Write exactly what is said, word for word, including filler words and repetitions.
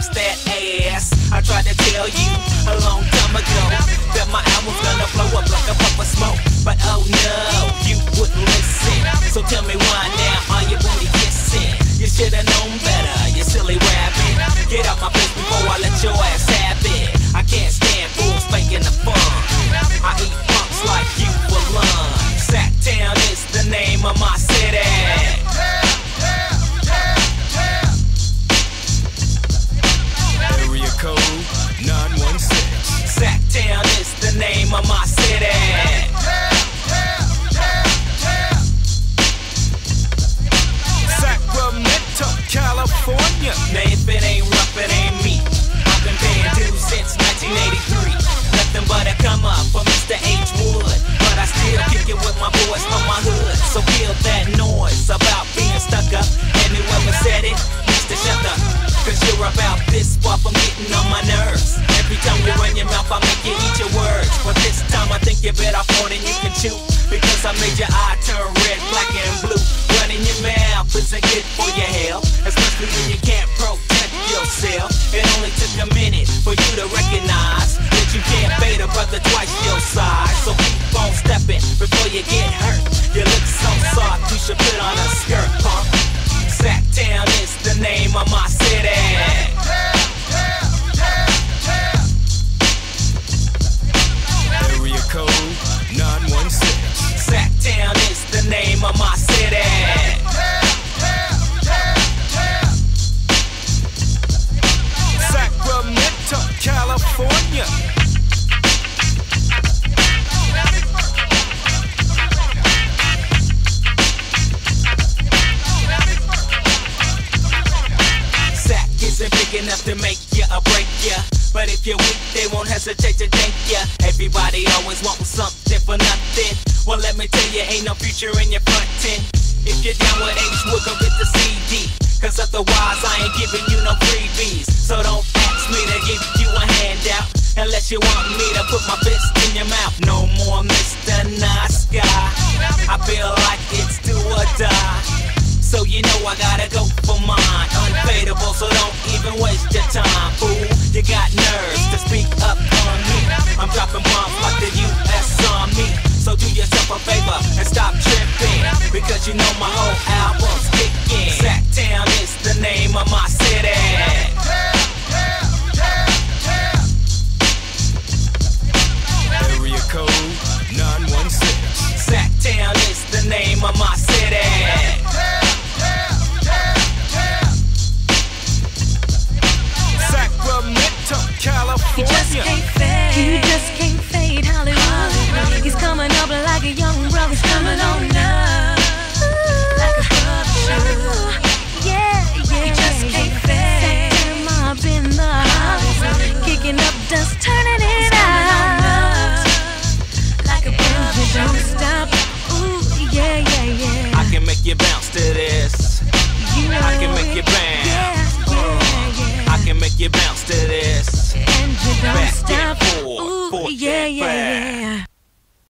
bust that ass. I tried to tell you a long time ago that my album's gonna blow up like a puff of smoke, but oh no, you wouldn't listen. So tell me why now are you booty kissing? You should've known better, you silly rabbit. Get out my face before I let your ass have it. I can't stand fools faking the fun. I eat punks like you for lunch. Sacktown is the name of my city. Area code nine one six. Sacktown is the name of my city. Sacramento, California. Now if it ain't rough, it ain't me. I've been paying dues since nineteen eighty-three. Nothing but a come up for Mister H. Wood, but I still kick it with my boys from my hood. So feel that noise about being stuck up. And whoever said it needs to shut up, cause you're about this far from getting on my nerves. Every time you run your mouth, I make you eat your words. But this time I think you bit off more than you can chew, because I made your eye turn red, black and blue. Running your mouth isn't good for your health, especially when you can't protect yourself. It only took a minute for you to recognize that you can't bait a brother twice your size. So keep on stepping before you get hurt. You look so soft, you should put on a skirt, punk. Sacktown is the name of my city. Area code nine one six. Sacktown is the name of my city. Sacramento, California. Sack isn't big enough to make you or break you, but if you're weak, they won't hesitate to thank you. Everybody always wants something for nothing. Well, let me tell you, ain't no future in your frontin'. If you're down with H, we'll go get the C D, cause otherwise I ain't giving you no freebies. So don't ask me to give you a handout, unless you want me to put my fist in your mouth. No more Mister Nice Guy. I feel like it's do or die, so you know I gotta go for mine. Unfadable, so don't even waste your time, fool. You got nerves to speak up on me. I'm dropping bombs like the U S Army. So do yourself a favor and stop tripping, because you know my whole album's kicking.